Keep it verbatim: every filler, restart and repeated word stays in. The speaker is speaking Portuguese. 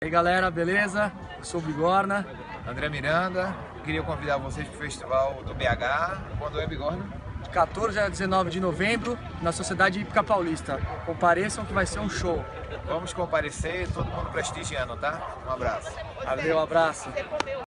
E aí galera, beleza? Eu sou o Bigorna. André Miranda, queria convidar vocês para o Festival do B H. Quando é, Bigorna? De quatorze a dezenove de novembro, na Sociedade Hípica Paulista. Compareçam que vai ser um show. Vamos comparecer, todo mundo prestigiando, tá? Um abraço. Valeu, abraço.